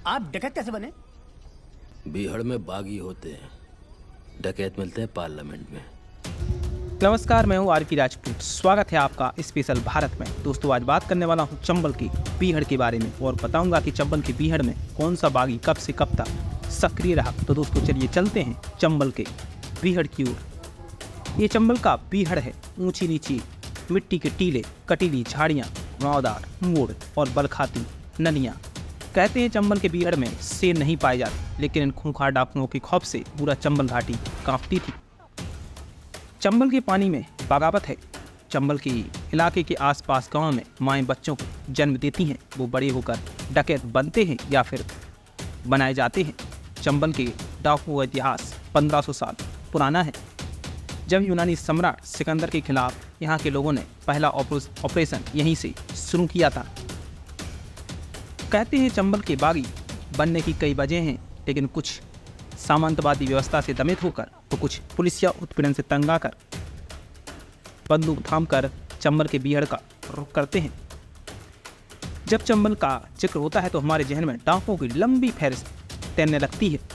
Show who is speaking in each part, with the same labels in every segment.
Speaker 1: आप डकैत कैसे बने?
Speaker 2: बीहड़ में बागी होते हैं, डकैत मिलते हैं पार्लियामेंट में।
Speaker 3: नमस्कार, मैं हूँ आरपी राजपूत। स्वागत है आपका स्पेशल भारत में। दोस्तों, आज बात करने वाला हूँ चंबल की बीहड़ के बारे में और बताऊंगा कि चंबल की बीहड़ में कौन सा बागी कब से कब तक सक्रिय रहा। तो दोस्तों चलिए चलते हैं चंबल के बीहड़ की ओर। ये चंबल का बीहड़ है। ऊंची नीची मिट्टी के टीले, कटीली झाड़ियाँ, घुमावदार मोड़ और बलखाती नदियाँ। कहते हैं चंबल के बीहड़ में शेर नहीं पाए जाते, लेकिन इन खूंखार डाकुओं के खौफ से पूरा चंबल घाटी कांपती थी। चंबल के पानी में बगावत है। चंबल के इलाके के आसपास गांव में माएँ बच्चों को जन्म देती हैं। वो बड़े होकर डकैत बनते हैं या फिर बनाए जाते हैं। चंबल के डाकुओं का इतिहास 1500 साल पुराना है। जब यूनानी सम्राट सिकंदर के खिलाफ यहाँ के लोगों ने पहला ऑपरेशन यहीं से शुरू किया था। कहते हैं चंबल के बागी बनने की कई वजह हैं, लेकिन कुछ सामंतवादी व्यवस्था से दमित होकर तो कुछ पुलिसिया उत्पीड़न से तंग आकर बंदूक थामकर चंबल के बीहड़ का रुख करते हैं। जब चंबल का जिक्र होता है तो हमारे जहन में डाकुओं की लंबी फहरिस्त तैरने लगती है।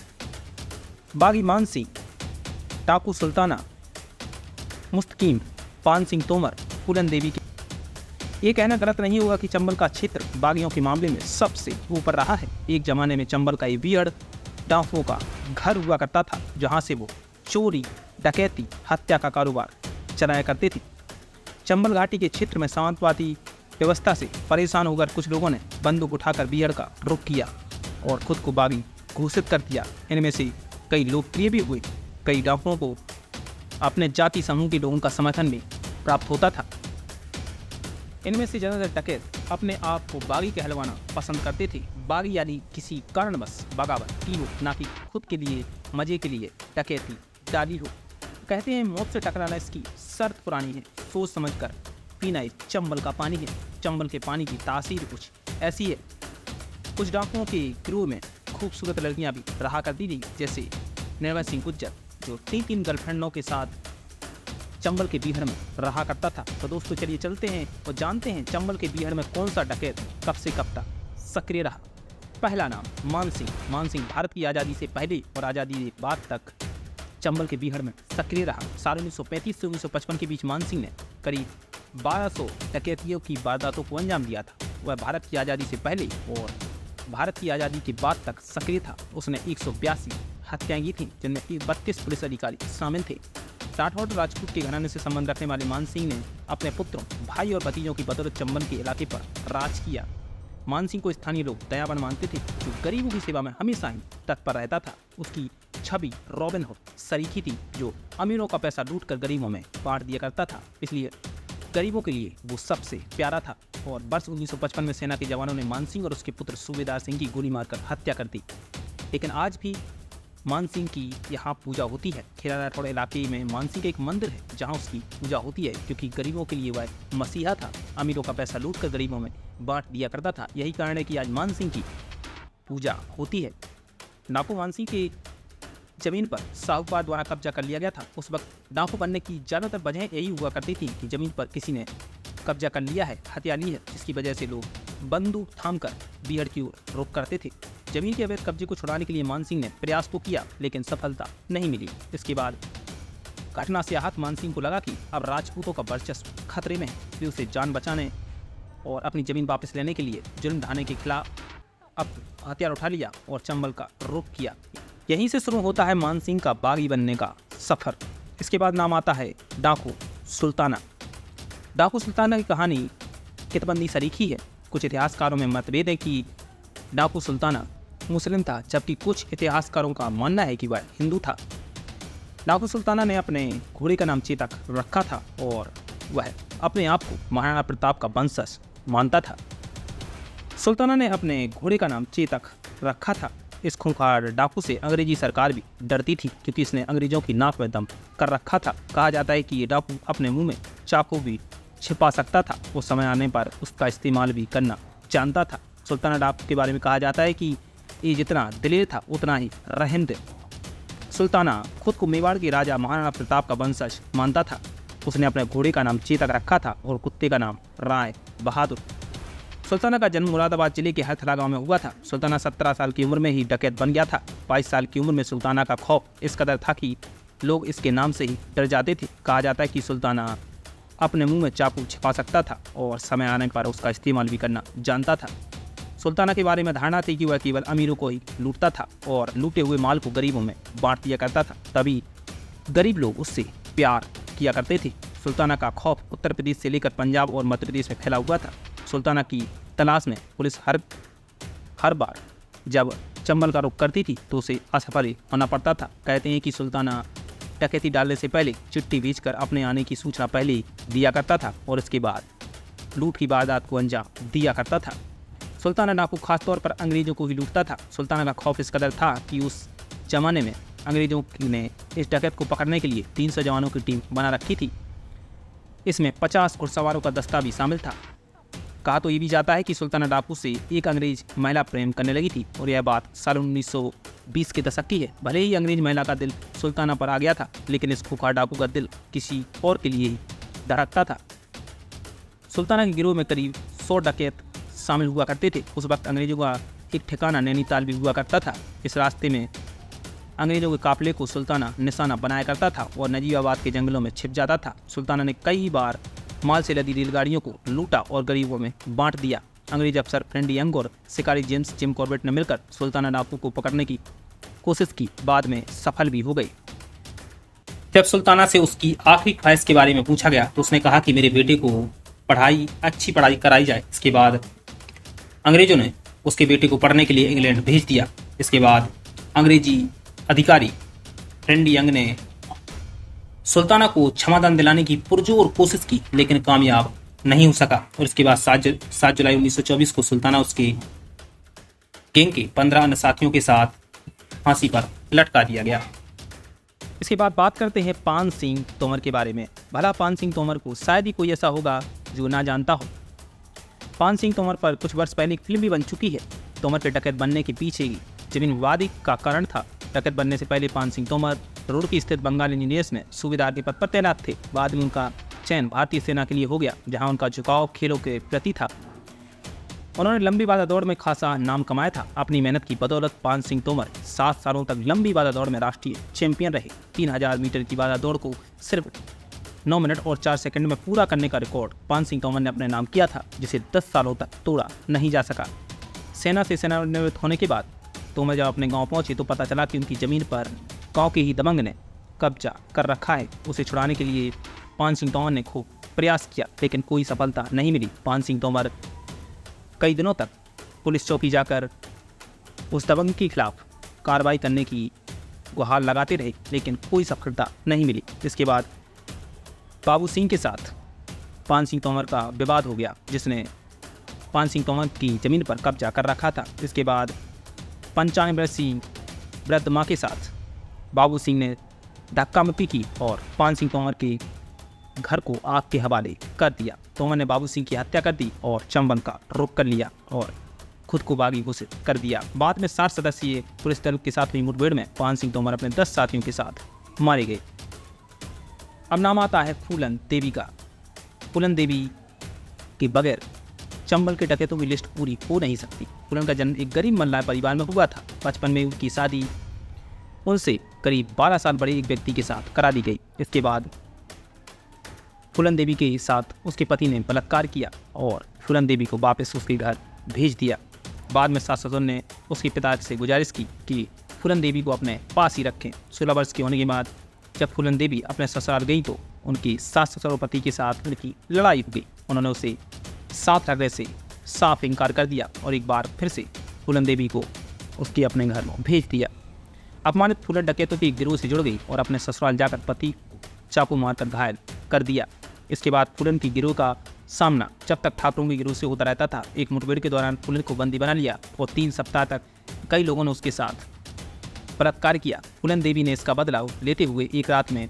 Speaker 3: बागी मान सिंह, डाकू सुल्ताना, मुस्तकीम, पान सिंह तोमर, फूलन देवी की। ये कहना गलत नहीं होगा कि चंबल का क्षेत्र बागियों के मामले में सबसे ऊपर रहा है। एक जमाने में चंबल का ये बीहड़ डाकुओं का घर हुआ करता था, जहां से वो चोरी, डकैती, हत्या का कारोबार चलाया करते थे। चंबल घाटी के क्षेत्र में सामंतवादी व्यवस्था से परेशान होकर कुछ लोगों ने बंदूक उठाकर बीहड़ का रुख किया और खुद को बागी घोषित कर दिया। इनमें से कई लोकप्रिय भी हुए। कई डाकुओं को अपने जाति समूह के लोगों का समर्थन भी प्राप्त होता था। इनमें से ज़्यादातर डकैत अपने आप को बागी कहलवाना पसंद करते थे। बागी यानी किसी कारणवश बगावत की हो, ना कि खुद के लिए मजे के लिए डकैती डाली हो। कहते हैं मौत से टकराना इसकी शर्त पुरानी है। सोच समझकर पीना इस चंबल का पानी है। चंबल के पानी की तासीर कुछ ऐसी है। कुछ डाकुओं के गिरोह में खूबसूरत लड़कियां भी रहा करती थी, जैसे निर्भय सिंह गुज्जर, जो 3 गर्लफ्रेंडों के साथ चंबल के बीहड़ में रहा करता था। तो दोस्तों चलिए चलते हैं और जानते हैं चंबल के बीहड़ में कौन सा डकैत कब से कब तक सक्रिय रहा। पहला नाम मान सिंह। मान सिंह भारत की आज़ादी से पहले और आज़ादी के बाद तक चंबल के बीहड़ में सक्रिय रहा। साल 1935 से 1955 के बीच मान सिंह ने करीब 1200 डकैतियों की वारदातों को अंजाम दिया था। वह भारत की आज़ादी से पहले और भारत की आज़ादी के बाद तक सक्रिय था। उसने 182 हत्याएं की थी, जिनमें 32 पुलिस अधिकारी शामिल थे। राठौड़ राजपूत के घराने से संबंध रखने वाले मान सिंह ने अपने पुत्रों, भाई और भतीजों की बदौलत चंबल के इलाके पर राज किया। मान सिंह को स्थानीय लोग दयावान मानते थे, जो गरीबों की सेवा में हमेशा ही तत्पर रहता था। उसकी छवि रॉबिन हुड सरीखी थी, जो अमीरों का पैसा लूटकर गरीबों में बांट दिया करता था। इसलिए गरीबों के लिए वो सबसे प्यारा था। और वर्ष 1955 में सेना के जवानों ने मान सिंह और उसके पुत्र सूबेदार सिंह की गोली मारकर हत्या कर दी। लेकिन आज भी मान सिंह की यहाँ पूजा होती है। खेरा राठौड़ इलाके में मान सिंह का एक मंदिर है, जहाँ उसकी पूजा होती है, क्योंकि गरीबों के लिए वह मसीहा था। अमीरों का पैसा लूटकर गरीबों में बांट दिया करता था। यही कारण है कि आज मान सिंह की पूजा होती है। डाकू मान सिंह की जमीन पर साहूकार द्वारा कब्जा कर लिया गया था। उस वक्त डाकू बनने की ज़्यादातर वजह यही हुआ करती थी कि जमीन पर किसी ने कब्जा कर लिया है, हत्या ली है, जिसकी वजह से लोग बंदूक थामकर बीहड़ की ओर रुख करते थे। जमीन के अवैध कब्जे को छुड़ाने के लिए मान सिंह ने प्रयास तो किया, लेकिन सफलता नहीं मिली। इसके बाद घटना से आहत मान सिंह को लगा कि अब राजपूतों का वर्चस्व खतरे में है। फिर उसे जान बचाने और अपनी जमीन वापस लेने के लिए जुल्म ढाने के खिलाफ अब हथियार उठा लिया और चंबल का रुख किया। यहीं से शुरू होता है मान सिंह का बागी बनने का सफर। इसके बाद नाम आता है डाकू सुल्ताना। डाकू सुल्ताना की कहानी कितबंदी सरीखी है। कुछ इतिहासकारों में मतभेद है कि डाकू सुल्ताना मुस्लिम था, जबकि कुछ इतिहासकारों का मानना है कि वह हिंदू था। डाकू सुल्ताना ने अपने घोड़े का नाम चेतक रखा था और वह अपने आप को महाराणा प्रताप का वंशज मानता था। सुल्ताना ने अपने घोड़े का नाम चेतक रखा था। इस खूंखार डाकू से अंग्रेजी सरकार भी डरती थी, क्योंकि इसने अंग्रेजों की नाक में दम कर रखा था। कहा जाता है कि ये डाकू अपने मुंह में चाकू भी छिपा सकता था। वो समय आने पर उसका इस्तेमाल भी करना जानता था। सुल्ताना डाकू के बारे में कहा जाता है कि ये जितना दिलेर था उतना ही रहमदिल। सुल्ताना खुद को मेवाड़ के राजा महाराणा प्रताप का वंशज मानता था। उसने अपने घोड़े का नाम चेतक रखा था और कुत्ते का नाम राय बहादुर। सुल्ताना का जन्म मुरादाबाद जिले के हरथला गांव में हुआ था। सुल्ताना 17 साल की उम्र में ही डकैत बन गया था। 22 साल की उम्र में सुल्ताना का खौफ इस कदर था कि लोग इसके नाम से ही डर जाते थे। कहा जाता है कि सुल्ताना अपने मुंह में चाकू छिपा सकता था और समय आने पर उसका इस्तेमाल भी करना जानता था। सुल्ताना के बारे में धारणा थी कि वह केवल अमीरों को ही लूटता था और लूटे हुए माल को गरीबों में बांट दिया करता था, तभी गरीब लोग उससे प्यार किया करते थे। सुल्ताना का खौफ उत्तर प्रदेश से लेकर पंजाब और मध्य प्रदेश में फैला हुआ था। सुल्ताना की तलाश में पुलिस हर बार जब चंबल का रुख करती थी तो उसे असफल होना पड़ता था। कहते हैं कि सुल्ताना डकैती डालने से पहले चिट्ठी भेजकर अपने आने की सूचना पहले ही दिया करता था और इसके बाद लूट की वारदात को अंजाम दिया करता था। सुल्ताना डाकू खासतौर पर अंग्रेजों को ही लूटता था। सुल्ताना का खौफ इस कदर था कि उस जमाने में अंग्रेजों ने इस डकैत को पकड़ने के लिए 300 जवानों की टीम बना रखी थी। इसमें 50 घुड़सवारों का दस्ता भी शामिल था। कहा तो ये भी जाता है कि सुल्ताना डाकू से एक अंग्रेज महिला प्रेम करने लगी थी और यह बात साल 1920 के दशक की है। भले ही अंग्रेज महिला का दिल सुल्ताना पर आ गया था, लेकिन इस खुखार डाकू का दिल किसी और के लिए ही धड़कता था। सुल्ताना के गिरोह में करीब 100 डकैत शामिल हुआ करते थे। उस वक्त अंग्रेजों का एक ठिकाना नैनीताल भी हुआ करता था। इस रास्ते में अंग्रेजों के काफिले को सुल्ताना निशाना बनाया करता था और नजीबाबाद के जंगलों में छिप जाता था। सुल्ताना ने कई बार माल से लदी रेलगाड़ियों को लूटा और गरीबों में बांट दिया। अंग्रेज अफसर फ्रेंडी यंग और शिकारी जेम्स जिम कॉर्बेट ने मिलकर सुल्ताना डाकू को पकड़ने की कोशिश की, बाद में सफल भी हो गई। जब सुल्ताना से उसकी आखिरी ख्वाहिश के बारे में पूछा गया तो उसने कहा कि मेरे बेटे को अच्छी पढ़ाई कराई जाए। इसके बाद अंग्रेजों ने उसके बेटे को पढ़ने के लिए इंग्लैंड भेज दिया। इसके बाद अंग्रेजी अधिकारी फ्रेंडी यंग ने सुल्ताना को क्षमादान दिलाने की पुरजोर कोशिश की, लेकिन कामयाब नहीं हो सका और इसके बाद 7 जुलाई 1924 को सुल्ताना उसके गैंग के 15 अन्य साथियों के साथ फांसी पर लटका दिया गया। इसके बाद बात करते हैं पान सिंह तोमर के बारे में। भला पान सिंह तोमर को शायद ही कोई ऐसा होगा जो ना जानता हो। पान सिंह तोमर पर कुछ वर्ष पहले एक फिल्म भी बन चुकी है। तोमर के डकैत बनने के पीछे जमीन विवाद का कारण था। डकैत बनने से पहले पान सिंह तोमर रुड़की स्थित बंगाल इंजीनियर्स में सूबेदार के पद पर तैनात थे। बाद में उनका चयन भारतीय सेना के लिए हो गया, जहां उनका झुकाव खेलों के प्रति था। उन्होंने लंबी बाधा दौड़ में खासा नाम कमाया था। अपनी मेहनत की बदौलत पान सिंह तोमर 7 सालों तक लंबी बाधा दौड़ में राष्ट्रीय चैंपियन रहे। 3000 मीटर की बाधा दौड़ को सिर्फ 9 मिनट और 4 सेकंड में पूरा करने का रिकॉर्ड पान सिंह तोमर ने अपने नाम किया था, जिसे 10 सालों तक तोड़ा नहीं जा सका। सेना से सेवानिवृत्त होने के बाद तोमर जब अपने गांव पहुंचे तो पता चला कि उनकी जमीन पर गांव के ही दबंग ने कब्जा कर रखा है। उसे छुड़ाने के लिए पान सिंह तोमर ने खूब प्रयास किया, लेकिन कोई सफलता नहीं मिली। पान सिंह तोमर कई दिनों तक पुलिस चौकी जाकर उस दबंग के खिलाफ कार्रवाई करने की गुहार लगाते रहे, लेकिन कोई सफलता नहीं मिली। इसके बाद बाबू सिंह के साथ पान सिंह तोमर का विवाद हो गया, जिसने पान सिंह तोमर की ज़मीन पर कब्जा कर रखा था। इसके बाद 95 वर्षीय वृद्ध माँ के साथ बाबू सिंह ने धक्का मुक्की की और पान सिंह तोमर के घर को आग के हवाले कर दिया। तोमर ने बाबू सिंह की हत्या कर दी और चंबल का रुख कर लिया और खुद को बागी घोषित कर दिया। बाद में 60 सदस्यीय पुलिस दल के साथ हुई मुठभेड़ में पान सिंह तोमर अपने 10 साथियों के साथ मारे गए। अब नाम आता है फूलन देवी का। फूलन देवी के बगैर चंबल के डकैतों की लिस्ट पूरी हो नहीं सकती। फूलन का जन्म एक गरीब मल्लाह परिवार में हुआ था। बचपन में उनकी शादी उनसे करीब 12 साल बड़े एक व्यक्ति के साथ करा दी गई। इसके बाद फूलन देवी के साथ उसके पति ने बलात्कार किया और फूलन देवी को वापस उसके घर भेज दिया। बाद में सास ससुर ने उसके पिता से गुजारिश की कि फूलन देवी को अपने पास ही रखें। 16 वर्ष के होने के बाद जब फूलन देवी अपने ससुराल गई तो उनकी सास ससुर और पति के साथ उनकी लड़ाई हो गई। उन्होंने उसे साथ रखने से साफ इनकार कर दिया और एक बार फिर से फूलन देवी को उसके अपने घर में भेज दिया। अपमानित फूलन डकैतों के गिरोह से जुड़ गई और अपने ससुराल जाकर पति को चाकू मारकर घायल कर दिया। इसके बाद फूलन की गिरोह का सामना जब तक ठाकुरों के गिरोह से होता रहता था। एक मुठभेड़ के दौरान फूलन को बंदी बना लिया और 3 सप्ताह तक कई लोगों ने उसके साथ बलात्कार किया। फूलन देवी ने इसका बदला लेते हुए एक रात में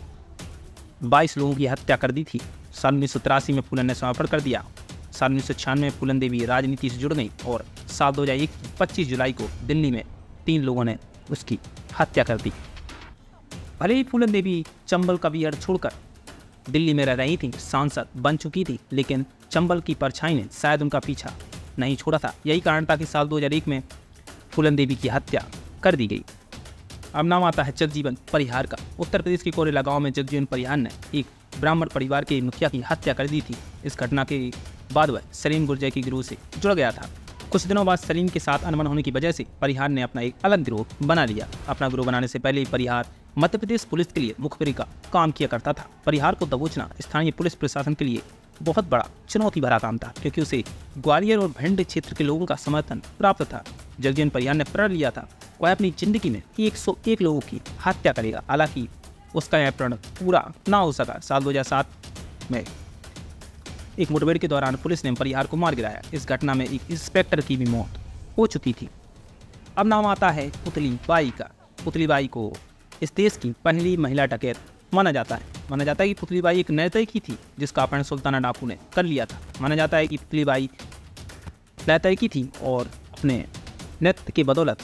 Speaker 3: 22 लोगों की हत्या कर दी थी। साल 1983 में फूलन ने समर्पण कर दिया। साल 1996 में फूलन देवी राजनीति से जुड़ गई और साल 2001 25 जुलाई को दिल्ली में 3 लोगों ने उसकी हत्या कर दी। भले ही फूलन देवी चंबल का बिहार छोड़कर दिल्ली में रह रही थी, सांसद बन चुकी थी, लेकिन चंबल की परछाई ने शायद उनका पीछा नहीं छोड़ा था। यही कारण था कि साल 2001 में फूलन देवी की हत्या कर दी गई। अब नाम आता है जगजीवन परिहार का। उत्तर प्रदेश के कोरेला गांव में जगजीवन परिहार ने एक ब्राह्मण परिवार के मुखिया की हत्या कर दी थी। इस घटना के बाद वह सलीम गुर्जर की गिरोह से जुड़ गया था। कुछ दिनों बाद सलीम के साथ अनबन होने की वजह से परिहार ने अपना एक अलग गिरोह बना लिया। अपना गिरोह बनाने से पहले परिहार मध्य प्रदेश पुलिस के लिए मुखबिरी का काम किया करता था। परिहार को दबोचना स्थानीय पुलिस प्रशासन के लिए बहुत बड़ा चुनौती भरा काम था, क्योंकि उसे ग्वालियर और भिंड क्षेत्र के लोगों का समर्थन प्राप्त था। जगजीवन परिहार ने प्रण लिया था वह अपनी जिंदगी में 101 लोगों की हत्या करेगा। हालांकि उसका यह प्रण पूरा ना हो सका। साल 2007 में एक मुठभेड़ के दौरान पुलिस ने परिहार को मार गिराया। इस घटना में एक इंस्पेक्टर की भी मौत हो चुकी थी। अब नाम आता है पुतली बाई का। पुतली बाई को इस देश की पहली महिला डकैत माना जाता है। माना जाता है कि पुतली बाई एक नर्तकी थी जिसका अपहरण सुल्ताना डाकू ने कर लिया था। माना जाता है कि पुतली बाई नर्तकी थी और अपने नृत्य की बदौलत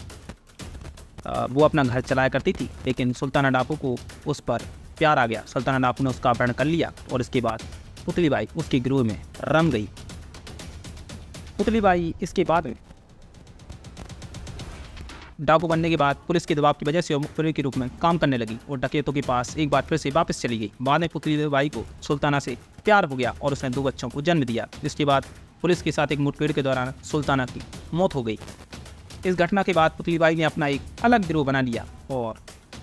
Speaker 3: वो अपना घर चलाया करती थी, लेकिन सुल्ताना डाकू को उस पर प्यार आ गया। सुल्ताना डाकू ने उसका अपहरण कर लिया और इसके बाद पुतली बाई उसके गिरोह में रम गई। पुतली बाई इसके बाद डाकू बनने के बाद पुलिस के दबाव की वजह से मुखबिर के रूप में काम करने लगी और डकैतों के पास एक बार फिर से वापस चली गई। बाद में पुतली बाई को सुल्ताना से प्यार हो गया और उसने 2 बच्चों को जन्म दिया। जिसके बाद पुलिस के साथ एक मुठभेड़ के दौरान सुल्ताना की मौत हो गई। इस घटना के बाद पुतली बाई ने अपना एक अलग गिरोह बना लिया और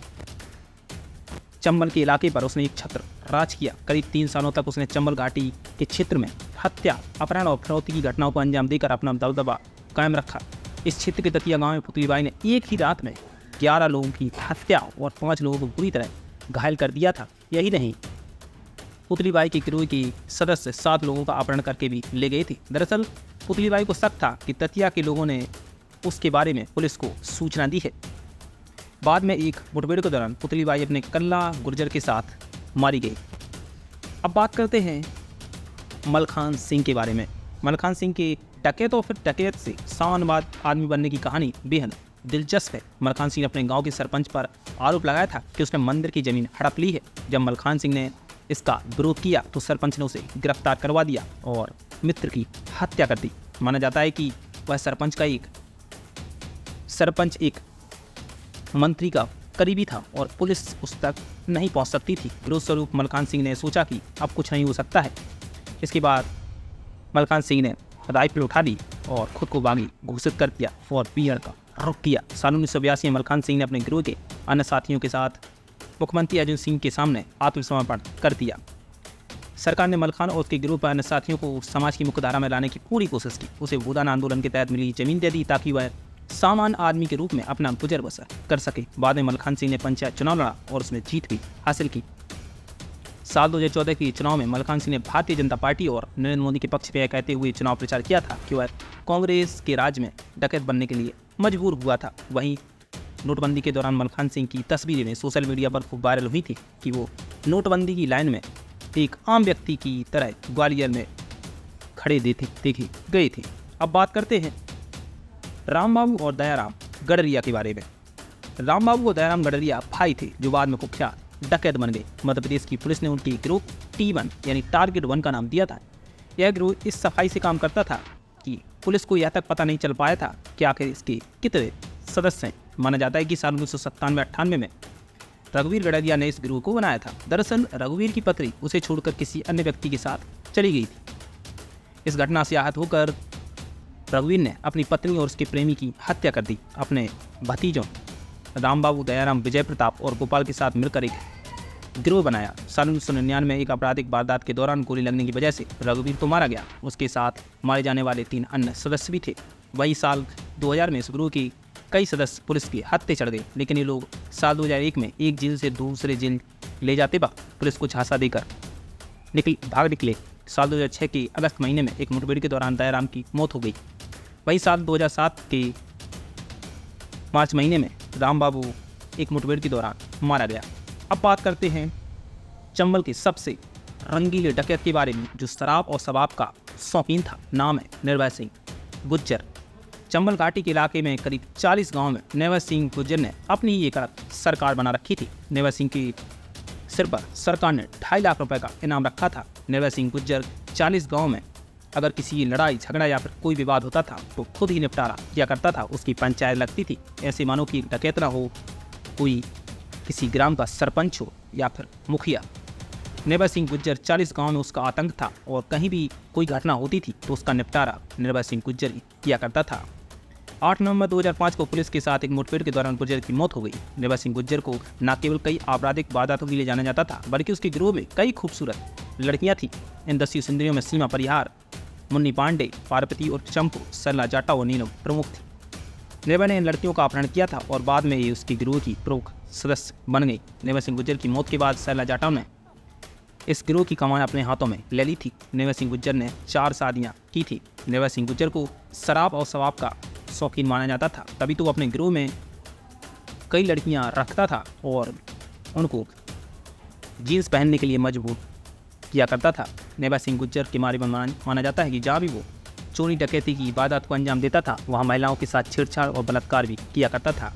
Speaker 3: चंबल के इलाके पर उसने एक छत्र राज किया। करीब 3 सालों तक उसने चंबल घाटी के क्षेत्र में हत्या, अपहरण और फिरौती की घटनाओं को अंजाम देकर अपना दबदबा कायम रखा। इस क्षेत्र के दतिया गांव में पुतली बाई ने एक ही रात में 11 लोगों की हत्या और 5 लोगों को बुरी तरह घायल कर दिया था। यही नहीं, पुतली बाई के गिरोह के सदस्य 7 लोगों का अपहरण करके भी ले गए थे। दरअसल पुतली बाई को शक था कि दतिया के लोगों ने उसके बारे में पुलिस को सूचना दी है। बाद में एक मुठभेड़ के दौरान पुतली बाई अपने कल्ला गुर्जर के साथ मारी गई। अब बात करते हैं मलखान सिंह के बारे में। मलखान सिंह के डकैत और फिर डकैत से सामान्यवाद आदमी बनने की कहानी बेहद दिलचस्प है। मलखान सिंह ने अपने गांव के सरपंच पर आरोप लगाया था कि उसने मंदिर की जमीन हड़प ली है। जब मलखान सिंह ने इसका विरोध किया तो सरपंच ने उसे गिरफ्तार करवा दिया और मित्र की हत्या कर दी। माना जाता है कि वह सरपंच एक मंत्री का करीबी था और पुलिस उस तक नहीं पहुंच सकती थी। विरोध स्वरूप मलखान सिंह ने सोचा कि अब कुछ नहीं हो सकता है। इसके बाद मलखान सिंह ने राइफल उठा ली और खुद को बागी घोषित कर दिया और बीहड़ का रुख किया। साल 1982 में मलखान सिंह ने अपने गिरोह के अन्य साथियों के साथ मुख्यमंत्री अर्जुन सिंह के सामने आत्मसमर्पण कर दिया। सरकार ने मलखान और उसके गिरोह पर अन्य साथियों को समाज की मुख्यधारा में लाने की पूरी कोशिश की। उसे भूदान आंदोलन के तहत मिली जमीन दे दी ताकि वह सामान्य आदमी के रूप में अपना गुजर बसर कर सके। बाद में मलखान सिंह ने पंचायत चुनाव लड़ा और उसमें जीत भी हासिल की। साल 2014 के चुनाव में मलखान सिंह ने भारतीय जनता पार्टी और नरेंद्र मोदी के पक्ष में कहते हुए चुनाव प्रचार किया था कि वह कांग्रेस के राज में डकैत बनने के लिए मजबूर हुआ था। वहीं नोटबंदी के दौरान मलखान सिंह की तस्वीरें सोशल मीडिया पर खूब वायरल हुई थी कि वो नोटबंदी की लाइन में एक आम व्यक्ति की तरह ग्वालियर में खड़े देखे गए थे। अब बात करते हैं रामबाबू और दयाराम गडरिया के बारे में। रामबाबू और दयाराम गडरिया भाई थे जो बाद में कुख्यात डकैत बन गए। मध्य प्रदेश की पुलिस ने उनकी गिरोह T1 यानी टारगेट 1 का नाम दिया था। यह गिरोह इस सफाई से काम करता था कि पुलिस को यह तक पता नहीं चल पाया था कि आखिर इसके कितने सदस्य हैं। माना जाता है कि साल 1997-98 में रघुवीर गडरिया ने इस गिरोह को बनाया था। दरअसल रघुवीर की पत्नी उसे छोड़कर किसी अन्य व्यक्ति के साथ चली गई थी। इस घटना से आहत होकर रघुवीर ने अपनी पत्नी और उसके प्रेमी की हत्या कर दी। अपने भतीजों रामबाबू, दयाराम, विजय प्रताप और गोपाल के साथ मिलकर एक गिरोह बनाया। साल 1999 में एक आपराधिक वारदात के दौरान गोली लगने की वजह से रघुवीर को मारा गया। उसके साथ मारे जाने वाले 3 अन्य सदस्य भी थे। वही साल 2000 में इस गिरोह के कई सदस्य पुलिस के हत्थे चढ़ गए, लेकिन ये लोग साल 2001 में एक जेल से दूसरे जेल ले जाते वक्त पुलिस को झांसा देकर भाग निकले। साल 2006 के अगस्त महीने में एक मुठभेड़ के दौरान दयाराम की मौत हो गई। वही साल 2007 के मार्च महीने में रामबाबू एक मुठभेड़ के दौरान मारा गया। अब बात करते हैं चंबल के सबसे रंगीले डकैत के बारे में जो शराब और शबाब का शौकीन था। नाम है निर्भय सिंह गुज्जर। चंबल घाटी के इलाके में करीब 40 गांव में निर्भय सिंह गुज्जर ने अपनी ही एक सरकार बना रखी थी। निर्भय सिंह के सिर पर सरकार ने 2.5 लाख रुपए का इनाम रखा था। निर्भय सिंह गुज्जर 40 गांव में अगर किसी लड़ाई झगड़ा या फिर कोई विवाद होता था तो खुद ही निपटारा किया करता था, उसकी पंचायत लगती थी। ऐसे मानो कि डकैत ना हो, कोई किसी ग्राम का सरपंच हो या फिर मुखिया। निर्भय सिंह गुर्जर 40 गांव में उसका आतंक था और कहीं भी कोई घटना होती थी तो उसका निपटारा निर्भय सिंह गुर्जर ही किया करता था। 8 नवंबर 2005 को पुलिस के साथ एक मुठभेड़ के दौरान गुर्जर की मौत हो गई। निर्भय सिंह गुर्जर को न केवल कई आपराधिक वारदातों के लिए जाना जाता था बल्कि उसके गिरोह में कई खूबसूरत लड़कियां थीं। इन 10 सुंदरियों में सीमा परिहार, मुन्नी पांडे, पार्वती और चंपू, सरला जाटा और नीलम प्रमुख थी। निर्भय ने इन लड़कियों का अपहरण किया था और बाद में ये उसकी गिरोह की प्रमुख सदस्य बन गई। निर्भय सिंह गुर्जर की मौत के बाद सरला जाटा ने इस गिरोह की कमान अपने हाथों में ले ली थी। निर्भय सिंह गुर्जर ने 4 शादियां की थी। निर्भय सिंह गुर्जर को शराब और शराब का शौकीन माना जाता था, तभी तो वो अपने गिरोह में कई लड़कियां रखता था और उनको जीन्स पहनने के लिए मजबूर किया करता था। निर्भय सिंह गुर्जर के बारे में माना जाता है कि जहाँ भी वो चोरी डकैती की वारदात को अंजाम देता था वहाँ महिलाओं के साथ छेड़छाड़ और बलात्कार भी किया करता था।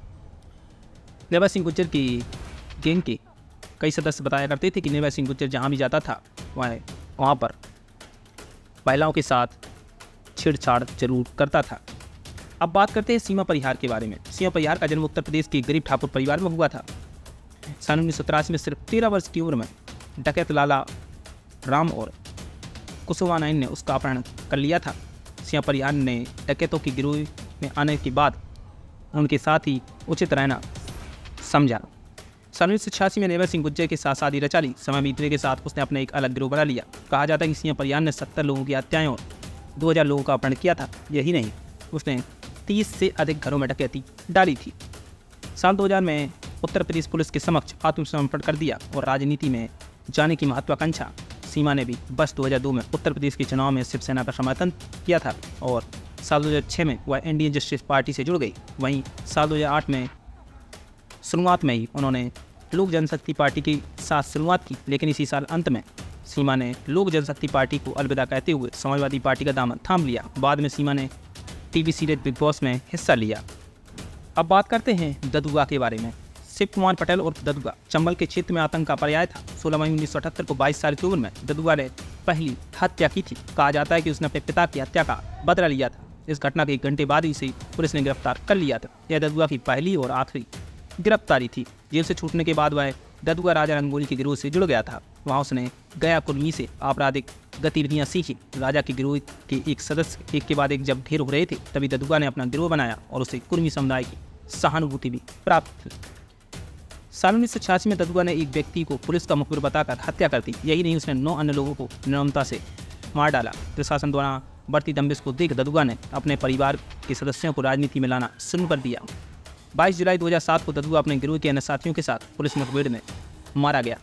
Speaker 3: निर्भय सिंह गुर्जर की गैंग के कई सदस्य बताया करते थे कि निर्भय सिंह गुर्जर जहाँ भी जाता था वहाँ पर महिलाओं के साथ छेड़छाड़ जरूर करता था। अब बात करते हैं सीमा परिहार के बारे में। सीमा परिहार का जन्म उत्तर प्रदेश के गरीब ठाकुर परिवार में हुआ था। सन 1983 में सिर्फ 13 वर्ष की उम्र में डकैत लाला राम और कुशवा नाइन ने उसका अपहरण कर लिया था। सीमा परिहार ने डकैतों की गिरोह में आने के बाद उनके साथ ही उचित रहना समझा। सन 1986 में निर्भय सिंह गुर्जर के साथ शादी रचा ली। समय बीतने के साथ उसने अपना एक अलग गिरोह बना लिया। कहा जाता है कि सीमा परिहार ने 70 लोगों की हत्याएं और 2000 लोगों का अपहरण किया था। यही नहीं, उसने 30 से अधिक घरों में डकैती डाली थी। साल 2000 में उत्तर प्रदेश पुलिस के समक्ष आत्मसमर्पण कर दिया और राजनीति में जाने की महत्वाकांक्षा सीमा ने भी वर्ष 2002 में उत्तर प्रदेश के चुनाव में शिवसेना का समर्थन किया था और साल 2006 में वह इंडियन जस्टिस पार्टी से जुड़ गई। वहीं साल 2008 में शुरुआत में ही उन्होंने लोक जनशक्ति पार्टी के साथ शुरुआत की, लेकिन इसी साल अंत में सीमा ने लोक जनशक्ति पार्टी को अलविदा कहते हुए समाजवादी पार्टी का दामन थाम लिया। बाद में सीमा ने टीवी सीरीज बिग बॉस में हिस्सा लिया। अब बात करते हैं ददुआ के बारे में। शिव कुमार पटेल और ददुआ चंबल के क्षेत्र में आतंक का पर्याय था। 16 मई 1978 को 22 साल की उम्र में ददुआ ने पहली हत्या की थी। कहा जाता है कि उसने अपने पिता की हत्या का बदला लिया था। इस घटना के 1 घंटे बाद ही इसे पुलिस ने गिरफ्तार कर लिया था। यह ददुआ की पहली और आखिरी गिरफ्तारी थी। जेल से छूटने के बाद वह ददुआ राजा रंगोली के गिरोह से जुड़ गया था। वहाँ उसने गया कुर्मी से आपराधिक गतिविधियाँ सीखी। राजा के गिरोह के एक सदस्य एक के बाद एक जब ढेर हो रहे थे तभी ददुआ ने अपना गिरोह बनाया और उसे कुर्मी समुदाय की सहानुभूति भी प्राप्त थी। साल 1986 में ददुआ ने एक व्यक्ति को पुलिस का मुखबिर बताकर हत्या कर दी। यही नहीं, उसने 9 अन्य लोगों को निर्ममता से मार डाला। प्रशासन द्वारा बढ़ती दंबिश को देख ददुआ ने अपने परिवार के सदस्यों को राजनीति में लाना शुरू कर दिया। 22 जुलाई 2007 को ददुआ अपने गिरोह के अन्य साथियों के साथ पुलिस मुठभेड़ में मारा गया।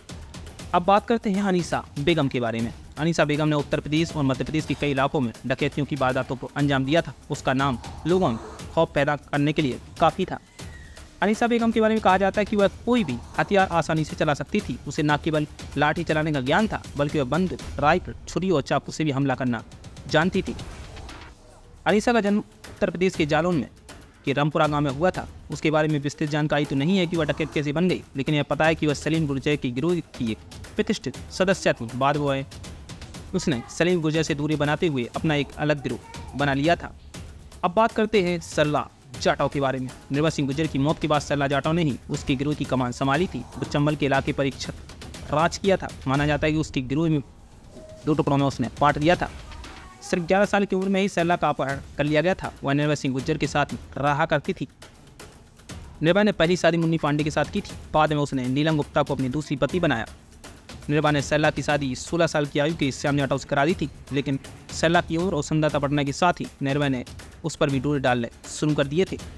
Speaker 3: अब बात करते हैं अनीसा बेगम के बारे में। अनीसा बेगम ने उत्तर प्रदेश और मध्य प्रदेश के कई इलाकों में डकैतियों की वारदातों को अंजाम दिया था। उसका नाम लोगों में खौफ पैदा करने के लिए काफ़ी था। अनीसा बेगम के बारे में कहा जाता है कि वह कोई भी हथियार आसानी से चला सकती थी। उसे न केवल लाठी चलाने का ज्ञान था बल्कि वह बंदूक, राइफल, छुरी और चाकू से भी हमला करना जानती थी। अनीसा का जन्म उत्तर प्रदेश के जालौन में के रामपुरा गांव में हुआ था। उसके बारे में विस्तृत जानकारी तो नहीं है कि वह डकैत कैसे बन गई, लेकिन यह पता है कि वह सलीम गुर्जर की गिरोह की एक प्रतिष्ठित सदस्य थी। बाद में उसने सलीम गुर्जर से दूरी बनाते हुए अपना एक अलग गिरोह बना लिया था। अब बात करते हैं सरला जाटव के बारे में। निर्भय सिंह गुर्जर की मौत के बाद सरला जाटव ने ही उसकी गिरोह की कमान संभाली थी। वो चंबल के इलाके पर एक छत राज किया था। माना जाता है कि उसकी गिरोह में 2 टुकड़ों में उसने बांट दिया था। सिर्फ 11 साल की उम्र में ही सरला का अपहरण कर लिया गया था। वह निर्भय सिंह गुर्जर के साथ रहा करती थी। निर्भय ने पहली शादी मुन्नी पांडे के साथ की थी। बाद में उसने नीलम गुप्ता को अपनी दूसरी पति बनाया। निर्भय ने सरला की शादी 16 साल की आयु के श्याम जाटव से करा दी थी, लेकिन सरला की उम्र और सुंदरता बढ़ने के साथ ही निर्भय ने उस पर भी डोरे डालने शुरू कर दिए थे।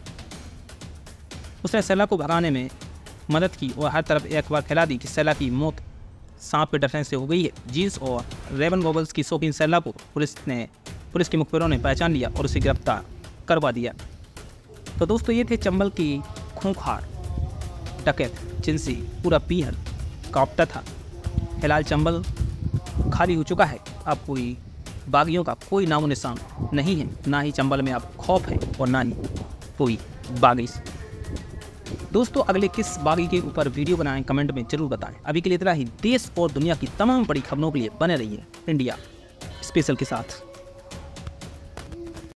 Speaker 3: उसने सरला को भगाने में मदद की और हर तरफ एक बार फैला दी कि सरला की मौत सांप के डसने से हो गई है। जीन्स और रेवन गॉगल्स की शौकीन सरला को पुलिस के मुखबिरों ने पहचान लिया और उसे गिरफ्तार करवा दिया। तो दोस्तों, ये थे चंबल की खूंखार डकैत जिनसे पूरा पीहर कांपता था। फिलहाल चंबल खाली हो चुका है। अब कोई बागियों का कोई नामो निशान नहीं है। ना ही चंबल में अब खौफ है और ना ही कोई बागी। दोस्तों, अगले किस बागी के ऊपर वीडियो बनाएं कमेंट में जरूर बताएं। अभी के लिए इतना ही। देश और दुनिया की तमाम बड़ी खबरों के लिए बने रहिए इंडिया स्पेशल के साथ।